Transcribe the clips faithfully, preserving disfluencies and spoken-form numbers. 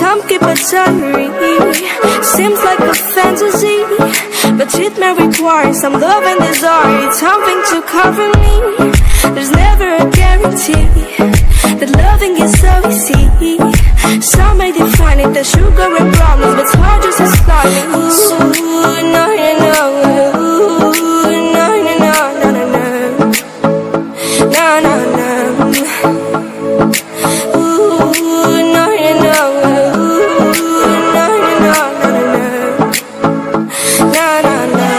Some keep a diary, seems like a fantasy, but it may require some love and desire, something to cover me. There's never a guarantee that loving is so easy. Some may define it as sugar and problems, but it's hard just as sliding. Ooh, no, no, no. Ooh, no, no, no, no, no, no. No, no, no. Ooh, no, no, no. Ooh, no, no, no, no, no, no. No, no, no.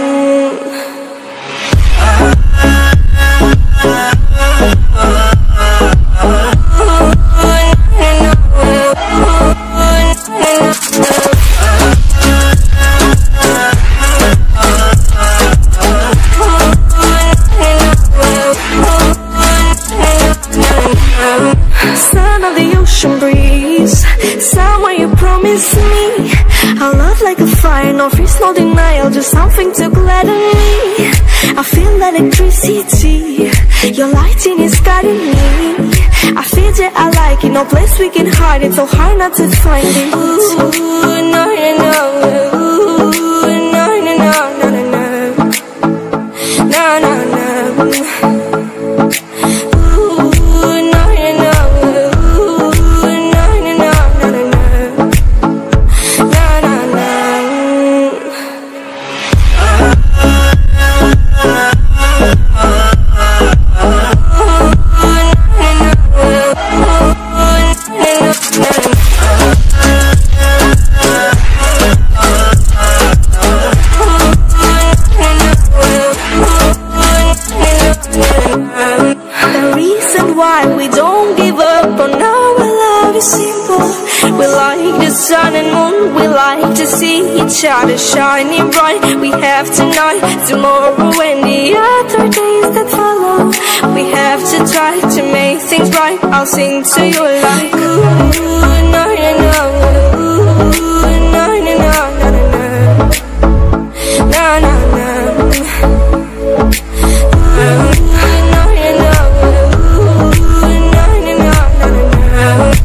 Sound of the ocean breeze, somewhere you promise me I'll love like a fire, no fears, no denial, just something to gladden me. I feel electricity, your lighting is guiding me. I feel that I like it, no place we can hide it, so hard not to find it. Ooh, no, no, no. Ooh, no, no, no, no, no, no. No, no, no. Sun and moon, we like to see each other shining bright. We have tonight, tomorrow and the other days that follow. We have to try to make things right. I'll sing to you like ooh, no, no, no. Ooh, no, no, no, no, no, no, no, no. Ooh, no, no, no. Ooh, no, no, no, no, no.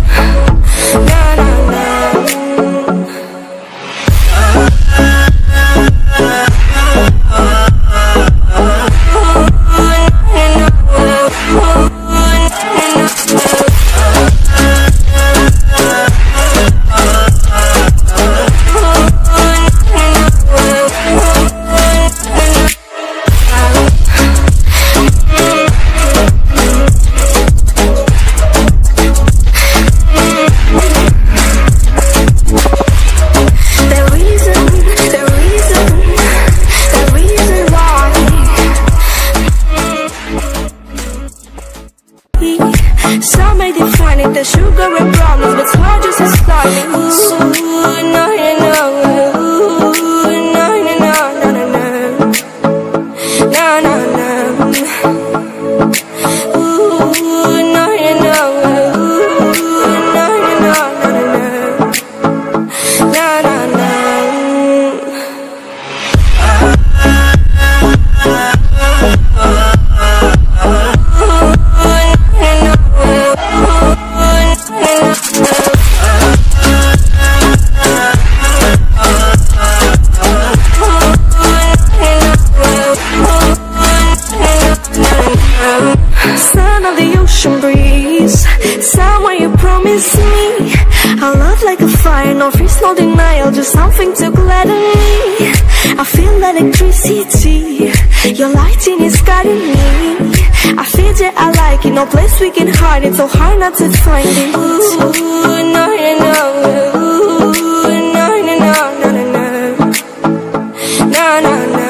Some may define it as sugar and problems, but it's hard just as sliding. Ooh, no, no, no. Ooh, no, no, no, no, no, no. No, no, no. Ooh, no, no, no. Ooh, no, no, no, no, no. No, no, no. Sound of the ocean breeze, somewhere you promise me I'll love like a fire, no fears, no denial, just something to gladden me. I feel electricity, your lighting is guiding me. I feel that I like it, no place we can hide it, so hard not to find it. Ooh, no, no, no. Ooh, no, no, no, no, no, no. No, no, no.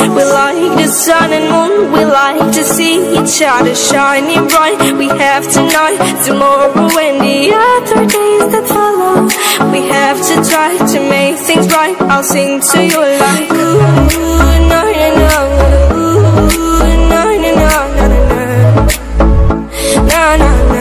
We like the sun and moon, we like to see each other shining bright. We have tonight, tomorrow and the other days that follow. We have to try to make things right. I'll sing to you like ooh, no, no, no, ooh, no, no, no, no, no, no, no, no.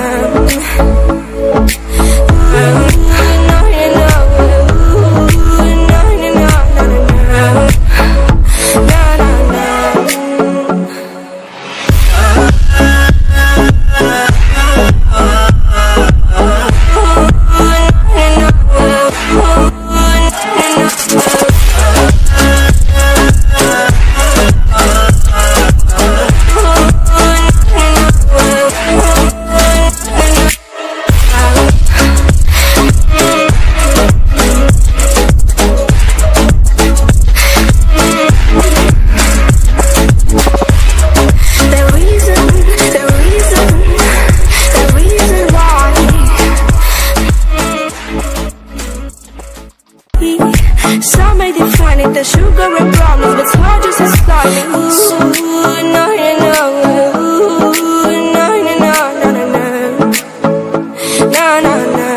Some may define it as sugar and brownies, but smile just as slightly. Ooh, no, no, no. Ooh, no, no, no, no, no, no. No, no, no.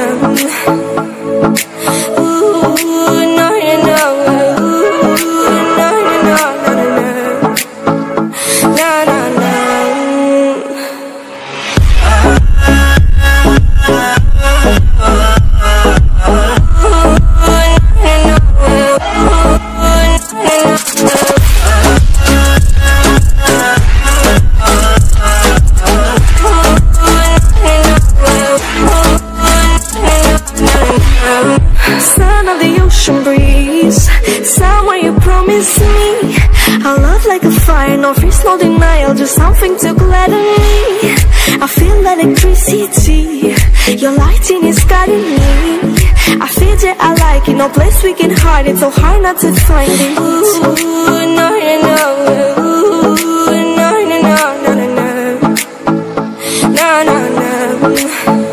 Ooh, no, no, no. Ooh, no, no, no, no, no, no. No, no, no. Sound of the ocean breeze, somewhere you promised me a love like a fire, no freeze, no denial, just something to gladden me. I feel electricity, your lighting is guiding me. I feel that I like it, no place we can hide it, so hard not to find it. Ooh, no, no, no. Ooh, no, no, no, no, no, no. No, no, no.